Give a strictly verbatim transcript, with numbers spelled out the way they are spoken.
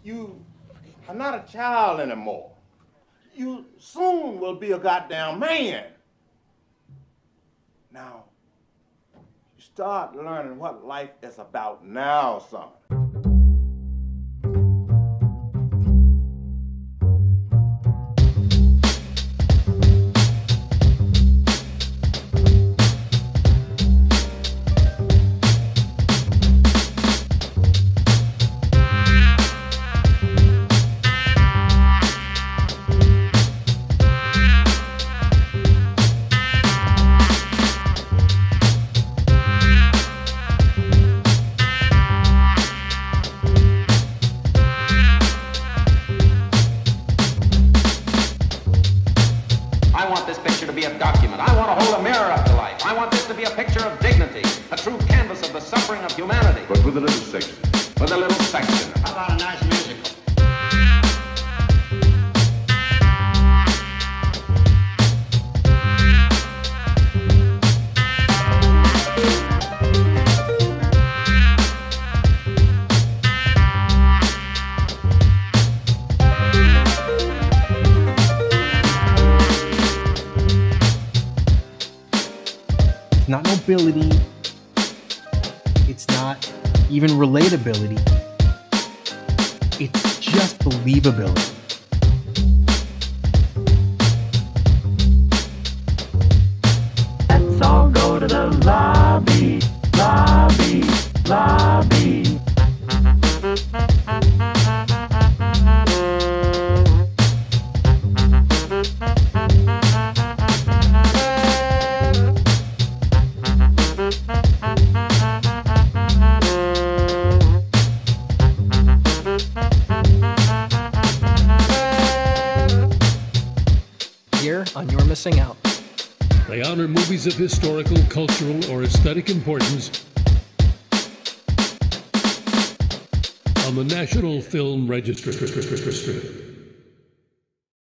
You are not a child anymore. You soon will be a goddamn man. Now, you start learning what life is about now, son. I want this picture to be a document. I want to hold a mirror up to life. I want this to be a picture of dignity, a true canvas of the suffering of humanity. But with a little section. With a little section. How about a nice musical? Not nobility, it's not even relatability, it's just believability. Let's all go to the lobby, lobby, lobby. Here on You're Missing Out. They honor movies of historical, cultural, or aesthetic importance on the National Film Registry.